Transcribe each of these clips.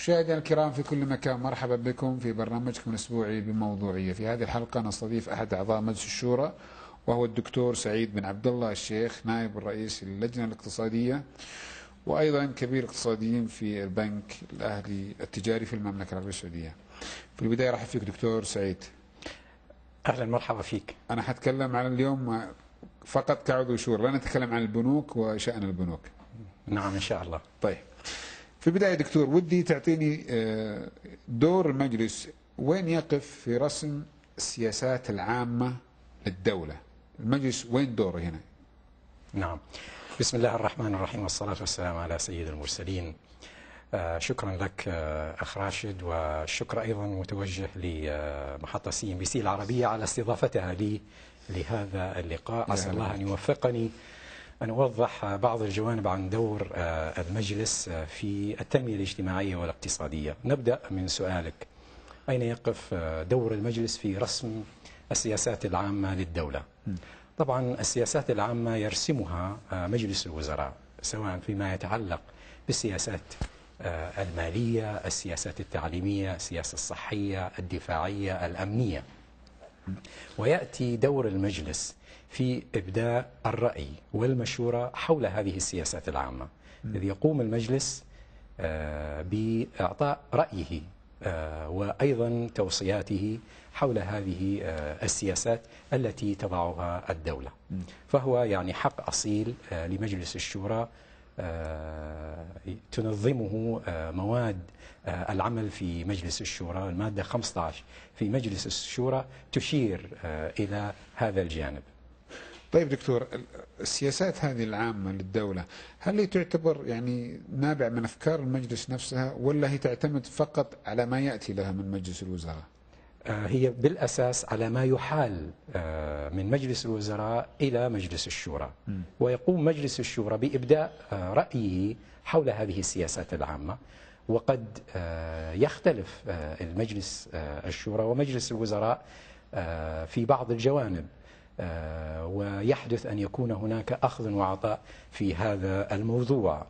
مشاهدينا الكرام في كل مكان، مرحبا بكم في برنامجكم الأسبوعي بموضوعية. في هذه الحلقة نستضيف أحد أعضاء مجلس الشورى وهو الدكتور سعيد بن عبد الله الشيخ، نائب الرئيس للجنة الاقتصادية وأيضا كبير اقتصاديين في البنك الأهلي التجاري في المملكة العربية السعودية. في البداية رحب فيك دكتور سعيد. أهلا مرحبا فيك. أنا حتكلم عن اليوم فقط كعضو شورى، لا نتكلم عن البنوك وشأن البنوك. نعم إن شاء الله. طيب، في البداية دكتور ودي تعطيني دور المجلس وين يقف في رسم السياسات العامة للدولة؟ المجلس وين دوره هنا؟ نعم، بسم الله الرحمن الرحيم والصلاة والسلام على سيد المرسلين. شكرا لك أخ راشد، والشكر أيضا متوجه لمحطة CNBC العربية على استضافتها لي لهذا اللقاء. أسأل الله أن يوفقني أن أوضح بعض الجوانب عن دور المجلس في التنمية الاجتماعية والاقتصادية. نبدأ من سؤالك، أين يقف دور المجلس في رسم السياسات العامة للدولة؟ طبعا السياسات العامة يرسمها مجلس الوزراء، سواء فيما يتعلق بالسياسات المالية، السياسات التعليمية، السياسة الصحية، الدفاعية، الأمنية. ويأتي دور المجلس في إبداء الرأي والمشورة حول هذه السياسات العامة، إذ يقوم المجلس بإعطاء رأيه وأيضا توصياته حول هذه السياسات التي تضعها الدولة. فهو يعني حق أصيل لمجلس الشورى تنظمه مواد العمل في مجلس الشورى. المادة 15 في مجلس الشورى تشير إلى هذا الجانب. طيب دكتور، السياسات هذه العامة للدولة هل هي تعتبر يعني نابع من أفكار المجلس نفسها، ولا هي تعتمد فقط على ما يأتي لها من مجلس الوزراء؟ هي بالأساس على ما يحال من مجلس الوزراء إلى مجلس الشورى، ويقوم مجلس الشورى بإبداء رأيه حول هذه السياسات العامة. وقد يختلف المجلس الشورى ومجلس الوزراء في بعض الجوانب، ويحدث أن يكون هناك أخذ وعطاء في هذا الموضوع.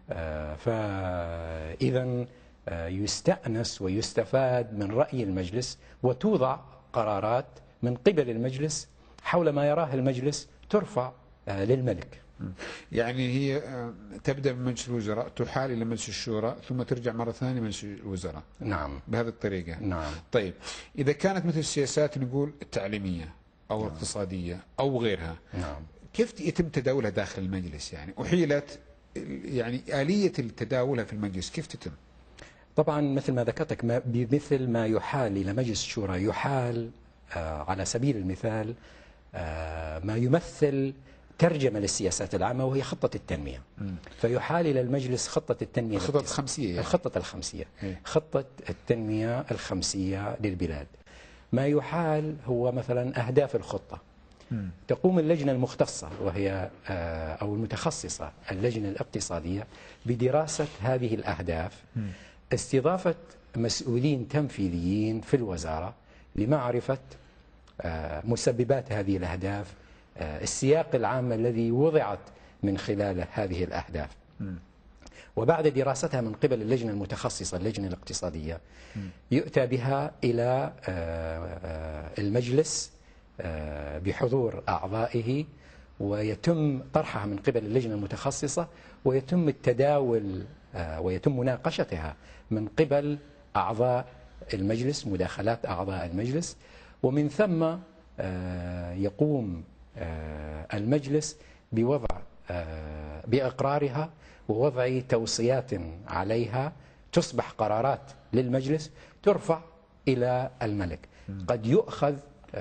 فإذا يستأنس ويستفاد من رأي المجلس، وتوضع قرارات من قبل المجلس حول ما يراه المجلس ترفع للملك. يعني هي تبدأ من مجلس الوزراء، تحال إلى مجلس الشورى، ثم ترجع مرة ثانية مجلس الوزراء. نعم، بهذه الطريقة. نعم. طيب، إذا كانت مثل السياسات نقول التعليمية أو الاقتصادية أو غيرها، نعم، كيف يتم تداولها داخل المجلس؟ يعني أحيلت يعني آلية تداولها في المجلس كيف تتم؟ طبعا مثل ما ذكرتك، بمثل ما يحال إلى مجلس الشورى يحال على سبيل المثال ما يمثل ترجمة للسياسات العامة، وهي خطة التنمية. فيحال إلى المجلس خطة التنمية، الخطة الخمسية يعني. الخطة الخمسية، خطة التنمية الخمسية للبلاد. ما يحال هو مثلا أهداف الخطة. تقوم اللجنة المختصة وهي أو المتخصصة اللجنة الاقتصادية بدراسة هذه الأهداف، استضافة مسؤولين تنفيذيين في الوزارة لمعرفة مسببات هذه الأهداف، السياق العام الذي وضعت من خلاله هذه الأهداف. وبعد دراستها من قبل اللجنة المتخصصة اللجنة الاقتصادية يؤتى بها إلى المجلس بحضور أعضائه، ويتم طرحها من قبل اللجنة المتخصصة، ويتم التداول ويتم مناقشتها من قبل أعضاء المجلس، مداخلات أعضاء المجلس. ومن ثم يقوم المجلس بوضع بإقرارها ووضع توصيات عليها، تصبح قرارات للمجلس ترفع إلى الملك. قد يؤخذ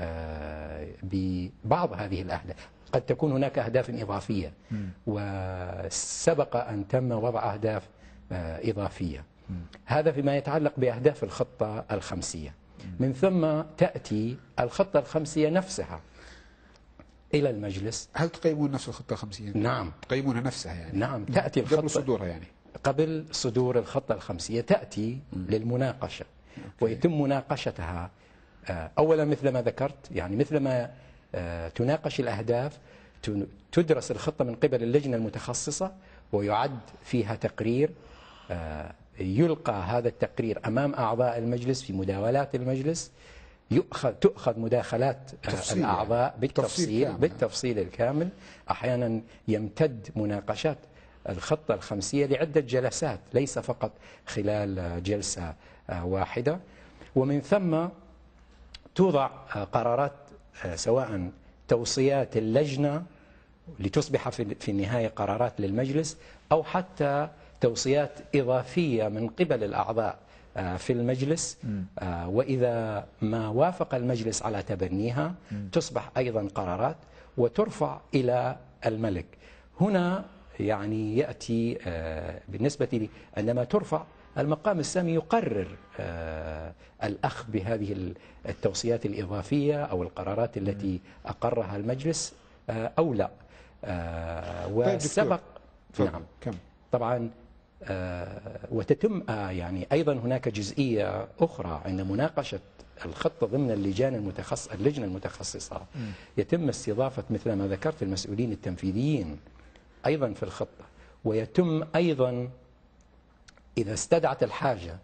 ببعض هذه الأهداف، قد تكون هناك أهداف إضافية، وسبق أن تم وضع أهداف إضافية. هذا فيما يتعلق بأهداف الخطة الخمسية. من ثم تأتي الخطة الخمسية نفسها إلى المجلس. هل تقيمون نفس الخطة الخمسية؟ نعم، تقيمونها نفسها يعني. نعم، تأتي الخطة قبل صدورها يعني. قبل صدور الخطة الخمسية تأتي للمناقشة، ويتم مناقشتها أولا مثل ما ذكرت، يعني مثل ما تناقش الأهداف تدرس الخطة من قبل اللجنة المتخصصة، ويعد فيها تقرير يلقى هذا التقرير أمام أعضاء المجلس في مداولات المجلس، تؤخذ مداخلات الأعضاء بالتفصيل الكامل. أحيانا يمتد مناقشات الخطة الخمسية لعدة جلسات، ليس فقط خلال جلسة واحدة. ومن ثم توضع قرارات، سواء توصيات اللجنة لتصبح في النهاية قرارات للمجلس، أو حتى توصيات إضافية من قبل الأعضاء في المجلس، وإذا ما وافق المجلس على تبنيها تصبح أيضا قرارات وترفع إلى الملك. هنا يعني يأتي بالنسبة لي عندما ترفع، المقام السامي يقرر الأخذ بهذه التوصيات الإضافية أو القرارات التي أقرها المجلس أو لا. وسبق نعم طبعا. وتتم يعني أيضا هناك جزئية أخرى عند مناقشة الخطة ضمن اللجنة المتخصصة، يتم استضافة مثل ما ذكرت المسؤولين التنفيذيين أيضا في الخطة، ويتم أيضا إذا استدعت الحاجة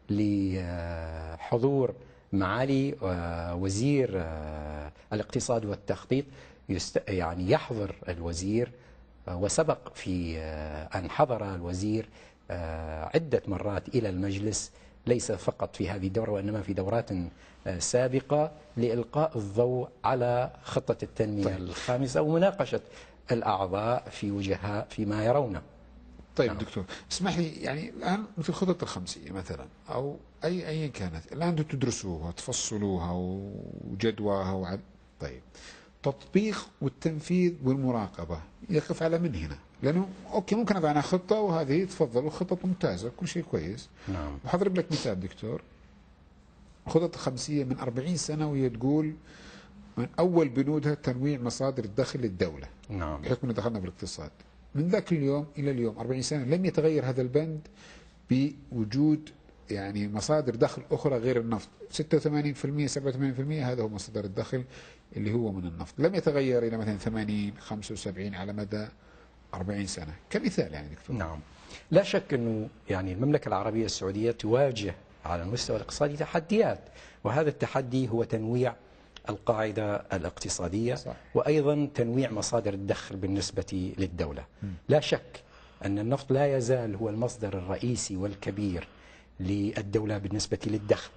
لحضور معالي وزير الاقتصاد والتخطيط، يعني يحضر الوزير. وسبق في أن حضر الوزير عدة مرات إلى المجلس، ليس فقط في هذه الدورة وإنما في دورات سابقة، لإلقاء الضوء على خطة التنمية الخامسة ومناقشة الأعضاء في وجهها فيما يرونه. طيب دكتور، اسمح لي، يعني الآن مثل خطط الخمسية مثلا أو أي كانت، الآن أنتم تدرسوها تفصلوها وجدواها طيب، تطبيق والتنفيذ والمراقبة يقف على من هنا؟ لأنه أوكي ممكن أضع أنا خطة وهذه تفضل وخطة ممتازة كل شيء كويس. نعم. وحضرب لك مثال دكتور، خطط الخمسية من 40 سنة وهي تقول من أول بنودها تنويع مصادر الدخل للدولة. نعم. بحكم أنه دخلنا بالاقتصاد، من ذاك اليوم إلى اليوم 40 سنة لم يتغير هذا البند بوجود يعني مصادر دخل أخرى غير النفط. 86% 87% هذا هو مصدر الدخل اللي هو من النفط، لم يتغير إلى مثلا 80 75 على مدى 40 سنة كمثال يعني دكتور. نعم، لا شك أنه يعني المملكة العربية السعودية تواجه على المستوى الاقتصادي تحديات، وهذا التحدي هو تنويع القاعدة الاقتصادية. صح. وأيضا تنويع مصادر الدخل بالنسبة للدولة. لا شك أن النفط لا يزال هو المصدر الرئيسي والكبير للدولة بالنسبة للدخل،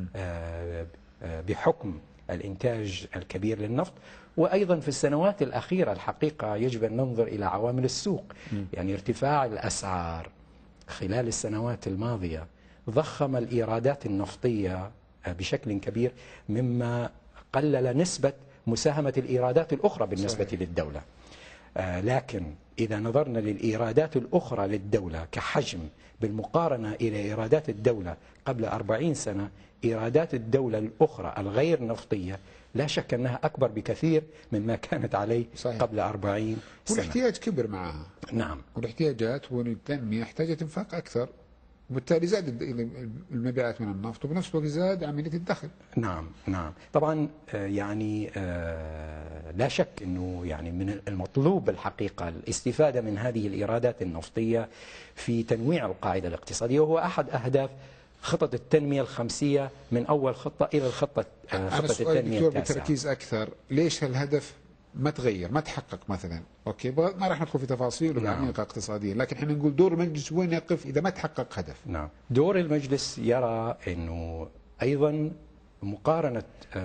بحكم الإنتاج الكبير للنفط. وأيضا في السنوات الأخيرة الحقيقة يجب أن ننظر إلى عوامل السوق، يعني ارتفاع الأسعار خلال السنوات الماضية ضخم الإيرادات النفطية بشكل كبير، مما قلل نسبة مساهمة الإيرادات الأخرى بالنسبة صحيح. للدولة. لكن إذا نظرنا للإيرادات الأخرى للدولة كحجم بالمقارنة إلى إيرادات الدولة قبل 40 سنة، إيرادات الدولة الأخرى الغير نفطية لا شك أنها أكبر بكثير مما كانت عليه صحيح. قبل 40 سنة. والاحتياج كبر معها. نعم. والاحتياجات والتنمية احتاجت انفاق أكثر، وبالتالي زاد المبيعات من النفط وبنفس الوقت زاد عملية الدخل. نعم نعم طبعا. يعني لا شك أنه يعني من المطلوب الحقيقة الاستفادة من هذه الإيرادات النفطية في تنويع القاعدة الاقتصادية، وهو أحد أهداف خطط التنمية الخمسية من أول خطة إلى الخطة التنمية التاسعة. بتركيز أكثر، ليش هالهدف ما تغير ما تحقق مثلا؟ اوكي ما راح ندخل في تفاصيل وعميقه اقتصاديه، لكن احنا نقول دور المجلس وين يقف اذا ما تحقق هدف. نعم، دور المجلس يرى انه ايضا مقارنه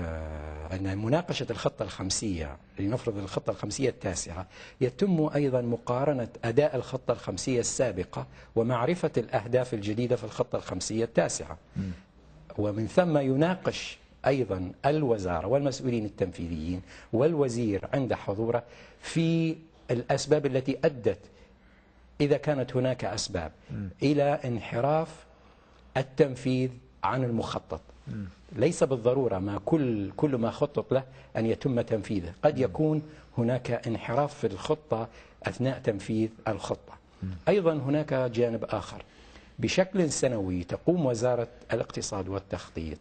ان مناقشه الخطه الخمسيه، لنفرض الخطه الخمسيه التاسعه، يتم ايضا مقارنه اداء الخطه الخمسيه السابقه ومعرفه الاهداف الجديده في الخطه الخمسيه التاسعه. ومن ثم يناقش أيضا الوزارة والمسؤولين التنفيذيين والوزير عند حضوره في الأسباب التي أدت، إذا كانت هناك أسباب، إلى انحراف التنفيذ عن المخطط. ليس بالضرورة ما كل ما خطط له أن يتم تنفيذه، قد يكون هناك انحراف في الخطة أثناء تنفيذ الخطة. أيضا هناك جانب آخر، بشكل سنوي تقوم وزارة الاقتصاد والتخطيط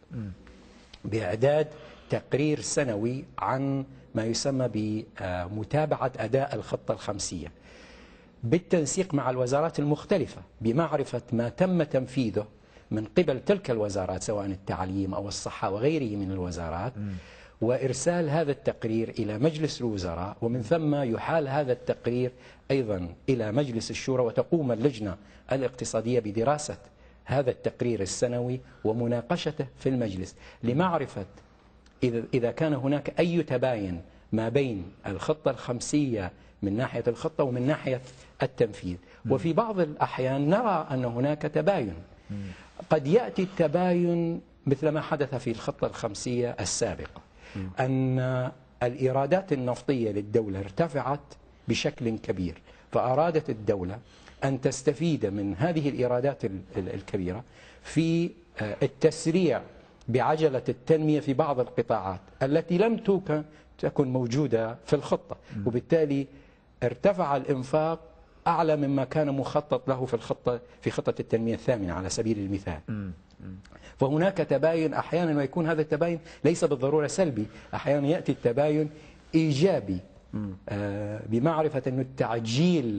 بإعداد تقرير سنوي عن ما يسمى بمتابعة أداء الخطة الخمسية، بالتنسيق مع الوزارات المختلفة بمعرفة ما تم تنفيذه من قبل تلك الوزارات سواء التعليم أو الصحة وغيره من الوزارات، وإرسال هذا التقرير إلى مجلس الوزراء، ومن ثم يحال هذا التقرير أيضا إلى مجلس الشورى، وتقوم اللجنة الاقتصادية بدراسة هذا التقرير السنوي ومناقشته في المجلس لمعرفة إذا كان هناك أي تباين ما بين الخطة الخمسية من ناحية الخطة ومن ناحية التنفيذ. وفي بعض الأحيان نرى أن هناك تباين، قد يأتي التباين مثل ما حدث في الخطة الخمسية السابقة، أن الإيرادات النفطية للدولة ارتفعت بشكل كبير، فأرادت الدولة أن تستفيد من هذه الإيرادات الكبيرة في التسريع بعجلة التنمية في بعض القطاعات التي لم تكن موجودة في الخطة، وبالتالي ارتفع الإنفاق أعلى مما كان مخطط له في خطة التنمية الثامنة على سبيل المثال. فهناك تباين أحيانا، ويكون هذا التباين ليس بالضرورة سلبي، أحيانا يأتي التباين إيجابي بمعرفة أن التعجيل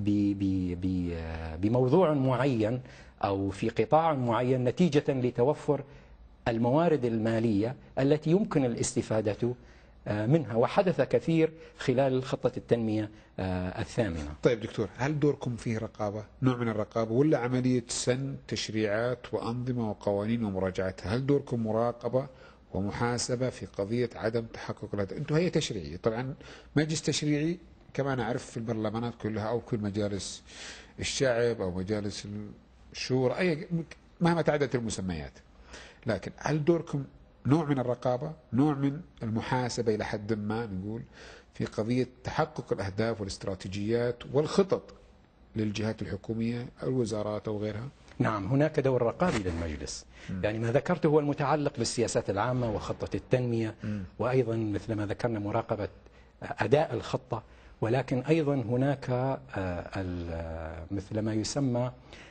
بموضوع معين أو في قطاع معين نتيجة لتوفر الموارد المالية التي يمكن الاستفادة منها، وحدث كثير خلال خطة التنمية الثامنة. طيب دكتور، هل دوركم فيه رقابة، نوع من الرقابة، ولا عملية سن تشريعات وأنظمة وقوانين ومراجعتها؟ هل دوركم مراقبة ومحاسبة في قضية عدم تحقق الهدف؟ أنتم هيئة تشريعية، طبعا مجلس تشريعي كما نعرف في البرلمانات كلها أو كل مجالس الشعب أو مجالس الشورى، أي مهما تعددت المسميات، لكن هل دوركم نوع من الرقابة، نوع من المحاسبة إلى حد ما نقول في قضية تحقق الأهداف والاستراتيجيات والخطط للجهات الحكومية الوزارات أو غيرها؟ نعم، هناك دور رقابي للمجلس. يعني ما ذكرته هو المتعلق بالسياسات العامة وخطة التنمية، وأيضا مثل ما ذكرنا مراقبة أداء الخطة، ولكن أيضا هناك مثل ما يسمى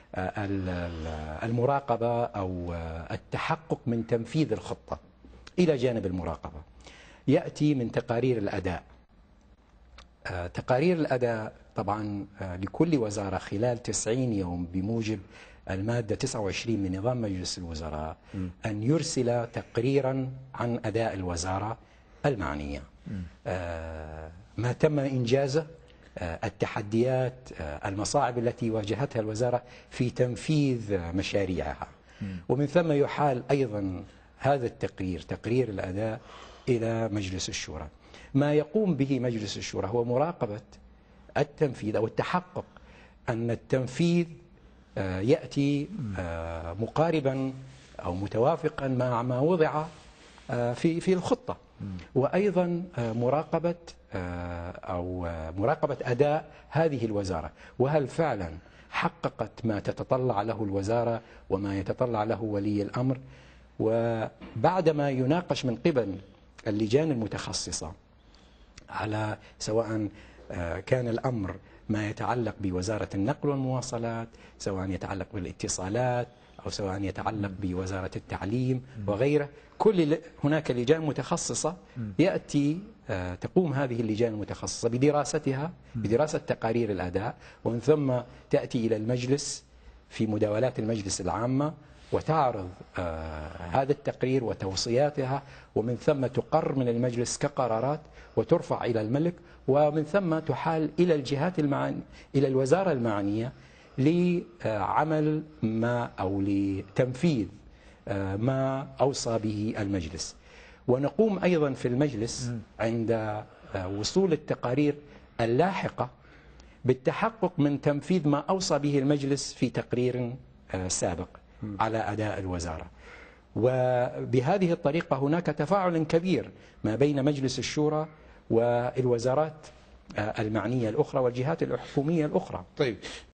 المراقبة أو التحقق من تنفيذ الخطة. إلى جانب المراقبة يأتي من تقارير الأداء. تقارير الأداء طبعا لكل وزارة خلال 90 يوم بموجب المادة 29 من نظام مجلس الوزراء أن يرسل تقريرا عن أداء الوزارة المعنية، ما تم إنجازه، التحديات، المصاعب التي واجهتها الوزارة في تنفيذ مشاريعها، ومن ثم يحال أيضا هذا التقرير، تقرير الأداء، إلى مجلس الشورى. ما يقوم به مجلس الشورى هو مراقبة التنفيذ أو التحقق أن التنفيذ يأتي مقاربا أو متوافقا مع ما وضع في الخطة، وأيضا مراقبة أداء هذه الوزارة، وهل فعلا حققت ما تتطلع له الوزارة وما يتطلع له ولي الأمر. وبعدما يناقش من قبل اللجان المتخصصة على سواء كان الأمر ما يتعلق بوزارة النقل والمواصلات، سواء يتعلق بالاتصالات، أو سواء يتعلق بوزارة التعليم وغيره، هناك لجان متخصصة يأتي تقوم هذه اللجان المتخصصة بدراستها، بدراسة تقارير الأداء، ومن ثم تأتي إلى المجلس في مداولات المجلس العامة وتعرض هذا التقرير وتوصياتها، ومن ثم تقر من المجلس كقرارات وترفع إلى الملك، ومن ثم تحال إلى الجهات إلى الوزارة المعنية لعمل ما أو لتنفيذ ما أوصى به المجلس. ونقوم أيضا في المجلس عند وصول التقارير اللاحقة بالتحقق من تنفيذ ما أوصى به المجلس في تقرير سابق على أداء الوزارة. وبهذه الطريقة هناك تفاعل كبير ما بين مجلس الشورى والوزارات المعنية الأخرى والجهات الحكومية الأخرى. طيب